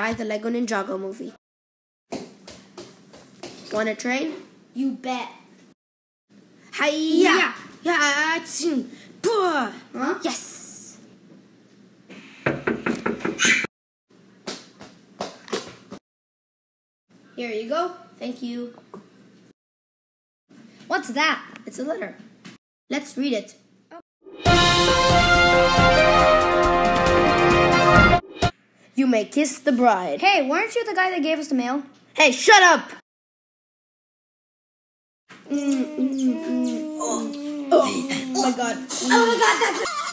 buy the Lego Ninjago movie. Want a train? You bet. Hiya! Yeah, Huh? yes! Here you go. Thank you. What's that? It's a letter. Let's read it. You may kiss the bride. Hey, weren't you the guy that gave us the mail? Hey, shut up! Oh my god. Oh my god, that's